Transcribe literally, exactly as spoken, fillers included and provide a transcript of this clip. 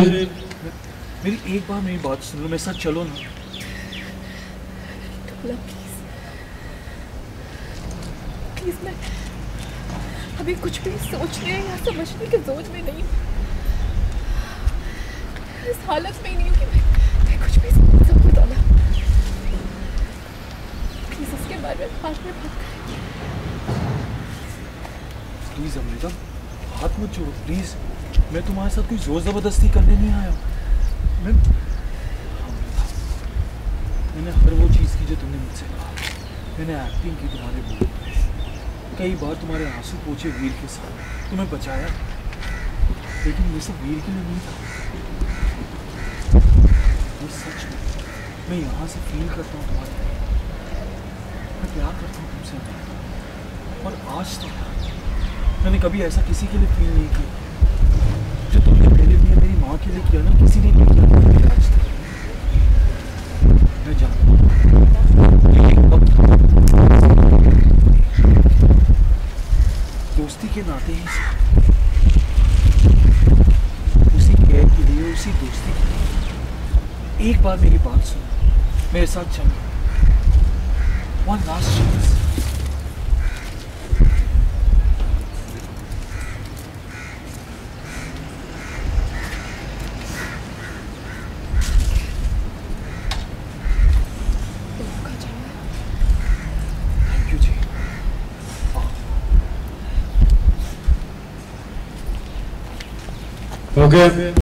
मेरी एक बार मेरी बात सुन लो, मेरे साथ चलो ना। प्लीज प्लीज, मैं अभी कुछ भी सोचने या समझने के जोर में नहीं, इस हालत में ही नहीं हूँ कि मैं, मैं कुछ भी समझ सकूँ। तो प्लीज उसके बारे में हाथ में मत करें। प्लीज अमृता, हाथ मत छोड़ो प्लीज। मैं तुम्हारे साथ कोई जोर जबरदस्ती करने नहीं आया। मैं मैंने हर वो चीज़ की जो तुमने मुझसे कहा। मैंने एक्टिंग की तुम्हारे बोल, कई बार तुम्हारे आंसू पोंछे वीर के साथ, तुम्हें बचाया, लेकिन ये सब वीर के लिए नहीं था। ये सच में मैं यहाँ से फील करता हूँ तुम्हारे लिए। मैं प्यार करता हूँ तुमसे, और आज तक मैंने कभी ऐसा किसी के लिए फील नहीं किया जो तुमने मेरे लिए, मेरी माँ के लिए किया ना, किसी ने नहीं किया आज तक। मैं जानता हूँ दोस्ती के नाते ही उसी केयर के लिए, उसी दोस्ती के लिए एक बार मेरी बात सुनो, मेरे साथ चलो। One last chance. Okay.